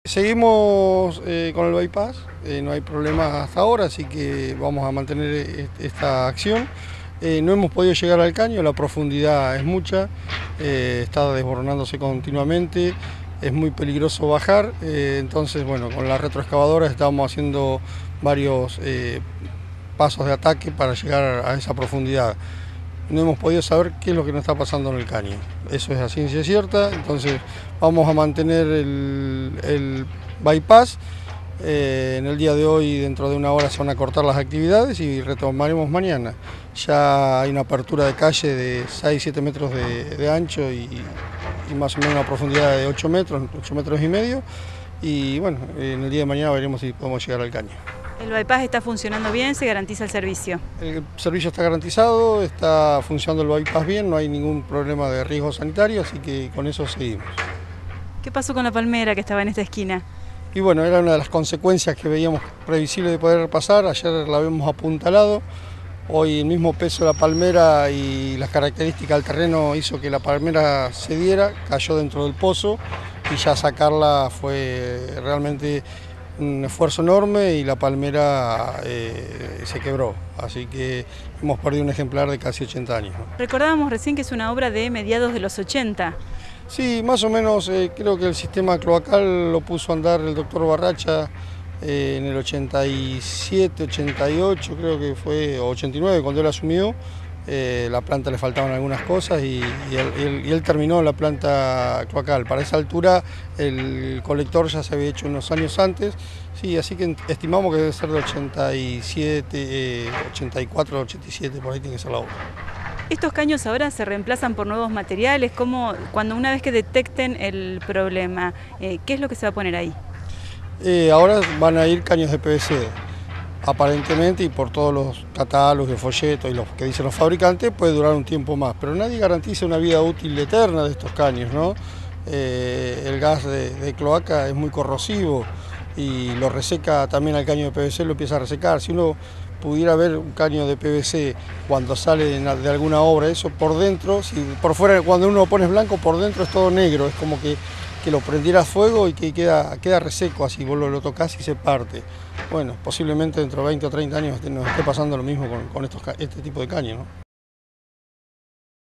Seguimos con el bypass, no hay problema hasta ahora, así que vamos a mantener esta acción. No hemos podido llegar al caño, la profundidad es mucha, está desboronándose continuamente, es muy peligroso bajar, entonces bueno, con la retroexcavadora estamos haciendo varios pasos de ataque para llegar a esa profundidad. No hemos podido saber qué es lo que nos está pasando en el caño. Eso es a ciencia cierta, entonces vamos a mantener el bypass. En el día de hoy, dentro de una hora, se van a cortar las actividades y retomaremos mañana. Ya hay una apertura de calle de 6-7 metros de ancho y más o menos una profundidad de 8 metros y medio. Y bueno, en el día de mañana veremos si podemos llegar al caño. ¿El bypass está funcionando bien? ¿Se garantiza el servicio? El servicio está garantizado, está funcionando el bypass bien, no hay ningún problema de riesgo sanitario, así que con eso seguimos. ¿Qué pasó con la palmera que estaba en esta esquina? Y bueno, era una de las consecuencias que veíamos previsible de poder pasar. Ayer la habíamos apuntalado, hoy el mismo peso de la palmera y las características del terreno hizo que la palmera cediera, cayó dentro del pozo y ya sacarla fue realmente un esfuerzo enorme y la palmera se quebró, así que hemos perdido un ejemplar de casi 80 años, ¿no? Recordábamos recién que es una obra de mediados de los 80. Sí, más o menos creo que el sistema cloacal lo puso a andar el doctor Barracha en el 87, 88, creo que fue, o 89 cuando él asumió. La planta le faltaban algunas cosas y él terminó la planta cloacal. Para esa altura el colector ya se había hecho unos años antes, sí, así que estimamos que debe ser de 87, 84, 87, por ahí tiene que ser la obra. ¿Estos caños ahora se reemplazan por nuevos materiales? ¿Cómo, cuando una vez que detecten el problema, qué es lo que se va a poner ahí? Ahora van a ir caños de PVC. Aparentemente, y por todos los catálogos, los folletos y los que dicen los fabricantes, puede durar un tiempo más, pero nadie garantiza una vida útil eterna de estos caños, ¿no? El gas de cloaca es muy corrosivo y lo reseca también al caño de PVC, lo empieza a resecar. Si uno pudiera ver un caño de PVC cuando sale de alguna obra, eso por dentro, si por fuera cuando uno lo pone blanco, por dentro es todo negro, es como que lo prendiera a fuego y que queda reseco, así vos lo tocás y se parte. Bueno, posiblemente dentro de 20 o 30 años nos esté pasando lo mismo con este tipo de caños, ¿no?